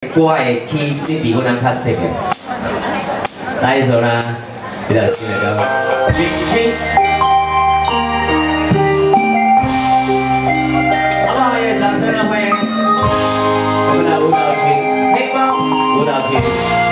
歌会起你比阮人较熟的。来一首呢比较新的歌，《明天》。好不好？也掌声的欢迎我们的舞蹈群，黑帮舞蹈群。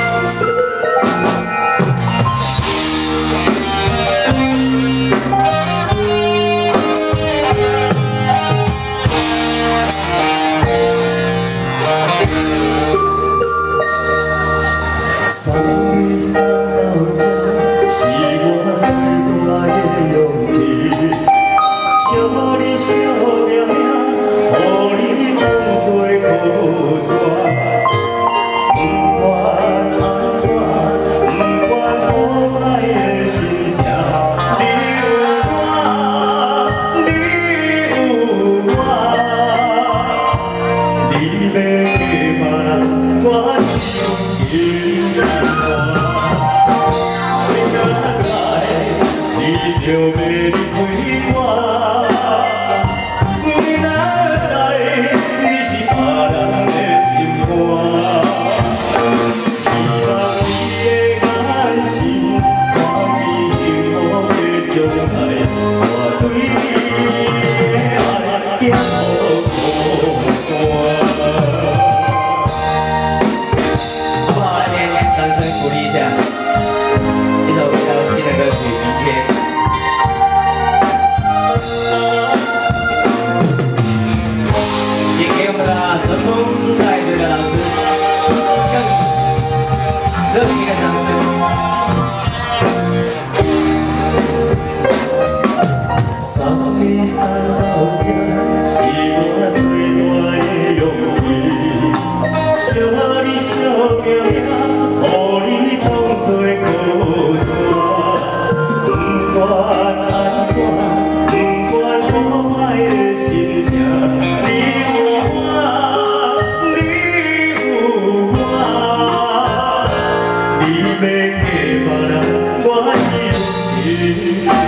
就要离开我，你哪知你是别人的心肝？希望你的眼神，看见幸福的将来，我对你的爱行好好不好？来点掌声鼓励一下，一首比较新的歌曲《明天》。 神风带队的老师，更热情的掌声。 送你送到这，是我最大的勇气。小你小命命，予你当作靠山。不管安怎，不管破坏的心情，你有我。 要嫁别人，我只有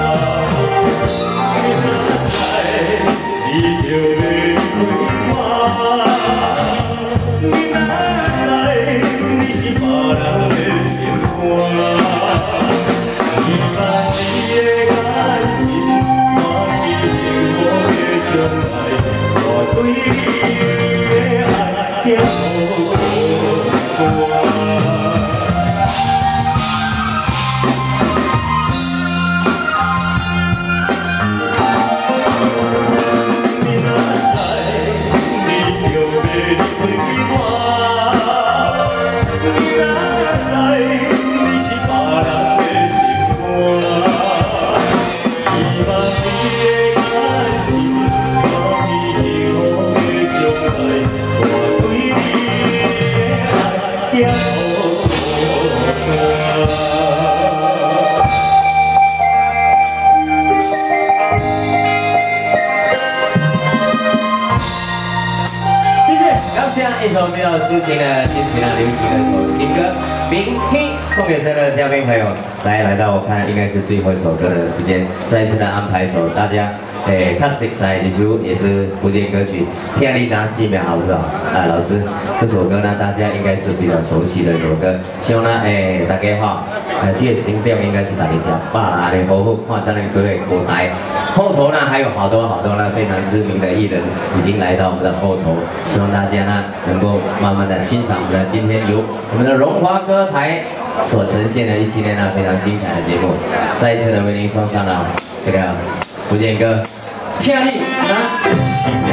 你哪知你就要离开我？你哪知你是别人的心肝？希望你的眼神，看见幸福的将来，我对你的爱行好。 一首比较抒情的、亲情的、流行的一首新歌《明天》，送给所有的嘉宾朋友。来到我看应该是最后一首歌的时间，再一次的安排一首大家较熟悉的一首，也是福建歌曲《天里拿西苗》，好不好？老师，这首歌呢，大家应该是比较熟悉的一首歌，希望呢，大家哈，这个心调应该是大家爸的好好看咱的各位舞台。后头呢还有好多呢非常知名的艺人已经来到我们的后头，希望大家呢能够慢慢的欣赏我们的今天由我们的荣华歌台所呈现的一系列呢非常精彩的节目。再一次的为您送上了这个福建歌《天里拿西苗》。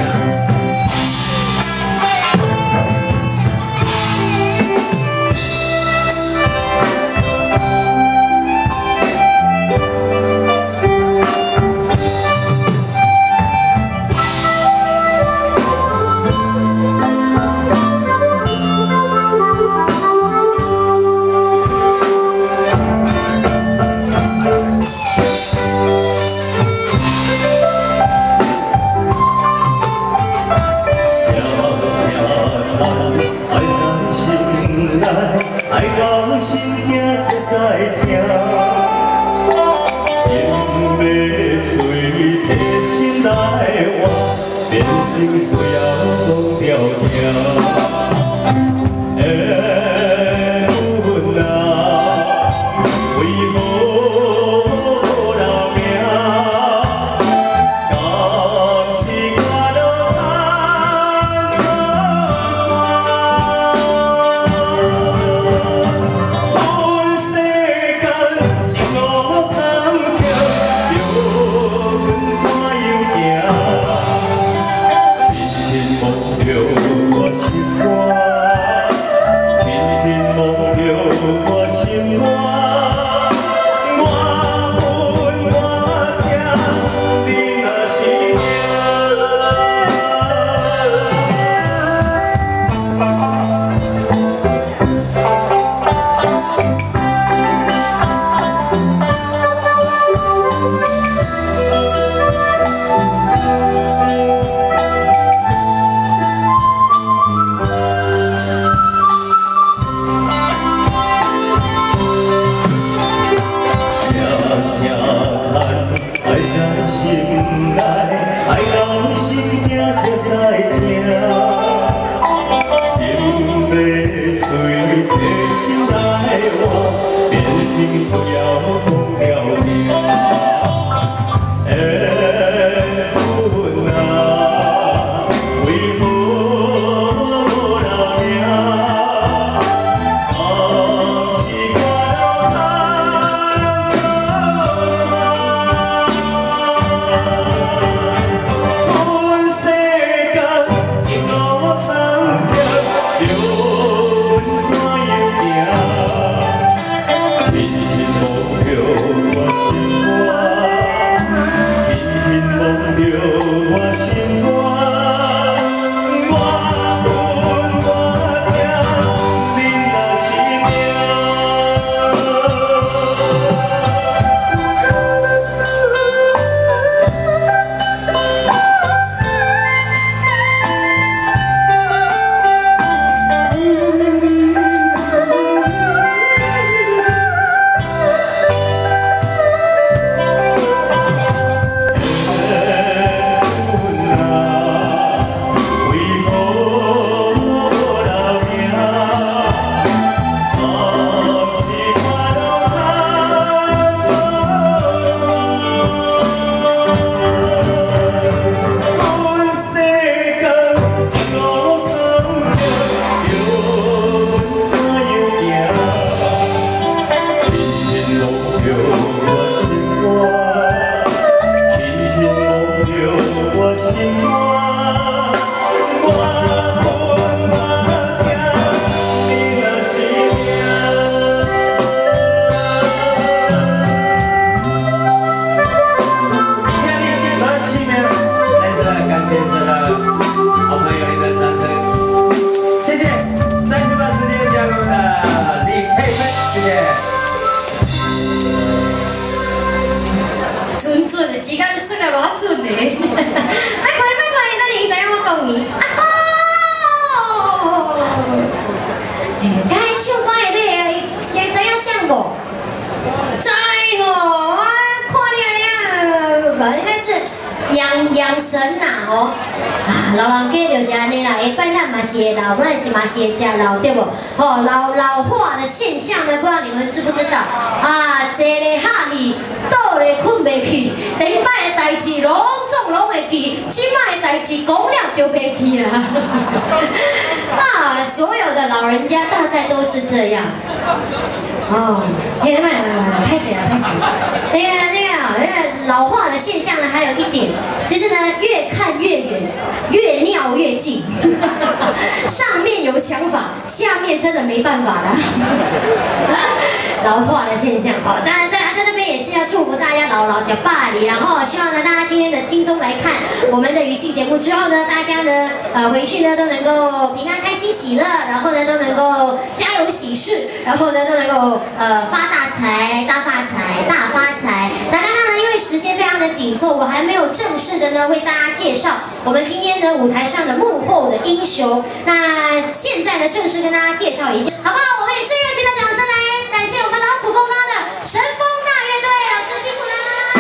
养神呐哦，老人家就是安尼啦，下摆咱嘛是会老，咱是嘛是会食老，对不？哦，老化的现象呢，不知道你们知不知道？啊，坐咧哈去，倒咧困袂去，第一摆的代志拢会记，即摆的代志讲了就袂记啦。啊，所有的老人家大概都是这样。哦，慢，开始了。那个老化的现象呢，还有一点就是呢，越看越远，越尿越近。上面有想法，下面真的没办法了。老化的现象，好，当然在这边也是要祝福大家老脚巴里，然后希望呢大家今天的轻松来看我们的娱戏节目之后呢，大家呢回去呢都能够平安开心喜乐，然后呢都能够家有喜事，然后呢都能够发大财、大发财。那刚刚呢因为时间非常的紧凑，我还没有正式的呢为大家介绍我们今天的舞台上的幕后的英雄。那现在呢正式跟大家介绍一下，好不好？我们以最热情的掌声来感谢我们劳苦功高的神风大乐队，老师辛苦了。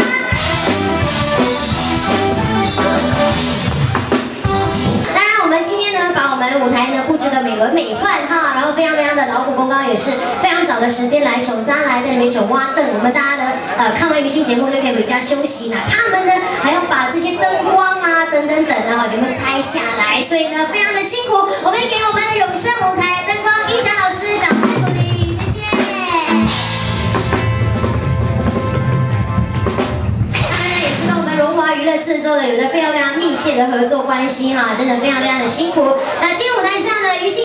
当然，我们今天呢把我们舞台呢布置的美轮美奂哈，然后非常的劳苦功高，也是非常早的时间来手扎来在那边手挖凳，我们大家呢看完娱乐节目就可以回家休息呢。他们呢还要把这些灯光啊等等然后全部拆下来，所以呢非常的辛苦。我们给我们的永生舞台灯光音响老师掌声鼓励，谢谢。他们呢也是跟我们荣华娱乐制作的有着非常密切的合作关系哈，真的非常的辛苦。那今天舞台上的娱乐